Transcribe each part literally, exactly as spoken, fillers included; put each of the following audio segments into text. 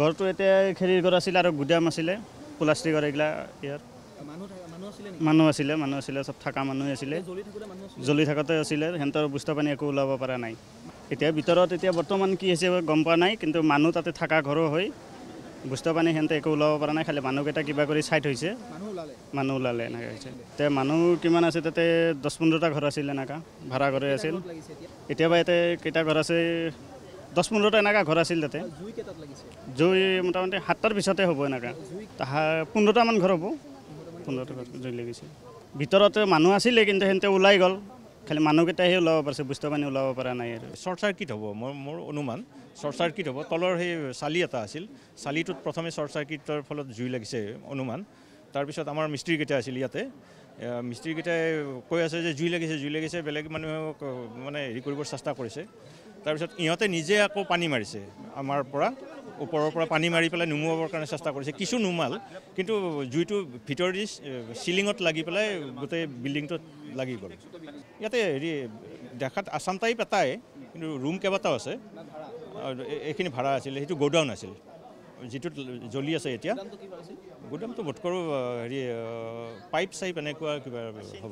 ঘৰটো এতিয়া খেৰিৰ ঘৰ আছিল আৰু গুদাম আছিলে প্লাষ্টিকৰ এইগিলা ইয়াৰ মানুহ আছিলে মানুহ আছিলে চব থকা মানুহ আছিলে জ্বলি থাকোঁতে আছিলে সিহঁতৰ বস্তু পানী একো ওলাব পৰা নাই এতিয়া ভিতৰত এতিয়া বৰ্তমান কি হৈছে গম পোৱা নাই কিন্তু মানুহ তাতে থকা ঘৰো হয় বস্তু পানী সিহঁতে একো ওলাব পৰা নাই খালি মানুহকেইটা কিবা কৰি চাইড হৈছে মানুহ ওলালে এনেকৈ হৈছে এতিয়া মানুহ কিমান আছে তাতে দহ পোন্ধৰটা ঘৰ আছিল এনেকুৱা ভাড়া ঘৰে আছিল এতিয়াবা ইয়াতে কেইটা ঘৰ আছে দহ পোন্ধৰটা এনেকুৱা ঘৰ আছিল তাতে জুই মোটামুটি সাতটাৰ পিছতে হ'ব এনেকুৱা তাহা পোন্ধৰটামান ঘৰ হ'ব পোন্ধৰটা ঘৰ জুই লাগিছে ভিতৰতে মানুহ আছিলে কিন্তু সিহঁতে ওলাই গ'ল খালি মানুহকেইটাহে ওলাব পাৰিছে বস্তু পানী ওলাব পৰা নাই আৰু শ্বৰ্ট চাৰ্কিট হ'ব মোৰ মোৰ অনুমান শ্বৰ্ট চাৰ্কিট হ'ব তলৰ সেই চালি এটা আছিল চালিটোত প্ৰথমে শ্বৰ্ট চাৰ্কিটৰ ফলত জুই লাগিছে অনুমান তাৰপিছত আমাৰ মিস্ত্ৰীকেইটা আছিল ইয়াতে মিস্ত্ৰীকেইটাই কৈ আছে যে জুই লাগিছে জুই লাগিছে বেলেগ মানুহক মানে হেৰি কৰিবৰ চেষ্টা কৰিছে তাৰপিছত ইহঁতে নিজে আকৌ পানী মাৰিছে আমাৰ পৰা ওপৰৰ পৰা পানী মাৰি পেলাই নুমুৱাবৰ কাৰণে চেষ্টা কৰিছে কিছু নুমাল কিন্তু জুইটো ভিতৰেদি চিলিঙত লাগি পেলাই গোটেই বিল্ডিংটোত লাগি গ'ল ইয়াতে হেৰি দেখাত আছাম টাইপ এটাই কিন্তু ৰুম কেইবাটাও আছে এইখিনি ভাড়া আছিলে সেইটো গোডাউন আছিল যিটোত জ্বলি আছে এতিয়া গোডাউনটো বোধ কৰোঁ হেৰি পাইপ চাইপ এনেকুৱা কিবা হ'ব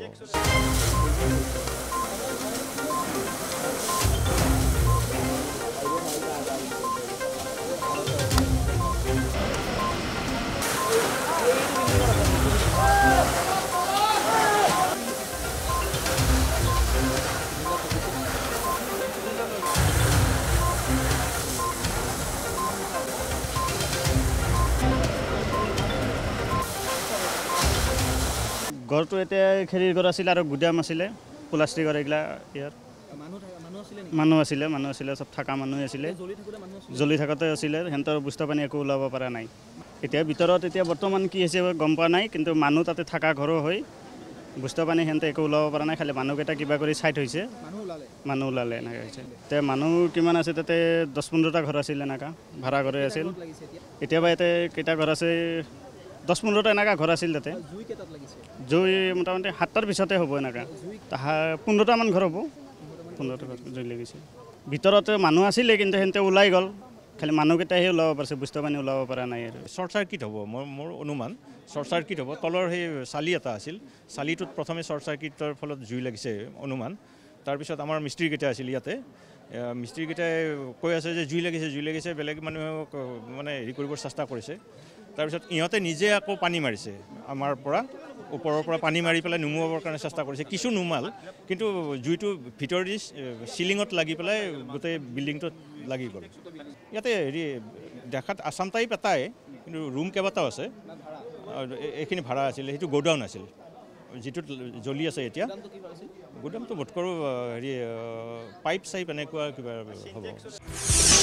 ঘৰটো এতিয়া খেৰিৰ ঘৰ আছিল আৰু গুদাম আছিলে প্লাষ্টিকৰ এইগিলা ইয়াৰ মানুহ আছিলে মানুহ আছিলে চব থকা মানুহ আছিলে জ্বলি থাকোঁতে আছিলে সিহঁতৰ বস্তু পানী একো ওলাব পৰা নাই এতিয়া ভিতৰত এতিয়া বৰ্তমান কি হৈছে গম পোৱা নাই কিন্তু মানুহ তাতে থকা ঘৰো হয় বস্তু পানী সিহঁতে একো ওলাব পৰা নাই খালি মানুহকেইটা কিবা কৰি চাইড হৈছে মানুহ ওলালে এনেকৈ হৈছে এতিয়া মানুহ কিমান আছে তাতে দহ পোন্ধৰটা ঘৰ আছিল এনেকুৱা ভাড়া ঘৰে আছিল এতিয়াবা ইয়াতে কেইটা ঘৰ আছে দহ পোন্ধৰটা এনেকুৱা ঘৰ আছিল তাতে জুই মোটামুটি সাতটাৰ পিছতে হ'ব এনেকুৱা তাহা পোন্ধৰটামান ঘৰ হ'ব পোন্ধৰটা ঘৰ জুই লাগিছে ভিতৰতে মানুহ আছিলে কিন্তু সিহঁতে ওলাই গ'ল খালি মানুহকেইটাহে ওলাব পাৰিছে বস্তু পানী ওলাব পৰা নাই আৰু শ্বৰ্ট চাৰ্কিট হ'ব মোৰ মোৰ অনুমান শ্বৰ্ট চাৰ্কিট হ'ব তলৰ সেই চালি এটা আছিল চালিটোত প্ৰথমে শ্বৰ্ট চাৰ্কিটৰ ফলত জুই লাগিছে অনুমান তাৰপিছত আমাৰ মিস্ত্ৰীকেইটা আছিল ইয়াতে মিস্ত্ৰীকেইটাই কৈ আছে যে জুই লাগিছে জুই লাগিছে বেলেগ মানুহক মানে হেৰি কৰিবৰ চেষ্টা কৰিছে তাৰপিছত ইহঁতে নিজে আকৌ পানী মাৰিছে আমাৰ পৰা ওপৰৰ পৰা পানী মাৰি পেলাই নুমুৱাবৰ কাৰণে চেষ্টা কৰিছে কিছু নুমাল কিন্তু জুইটো ভিতৰেদি চিলিঙত লাগি পেলাই গোটেই বিল্ডিংটোত লাগি গ'ল ইয়াতে হেৰি দেখাত আছাম টাইপ এটাই কিন্তু ৰুম কেইবাটাও আছে এইখিনি ভাড়া আছিলে সেইটো গোডাউন আছিল যিটোত জ্বলি আছে এতিয়া গোডাউনটো বোধ কৰোঁ হেৰি পাইপ চাইপ এনেকুৱা কিবা হ'ব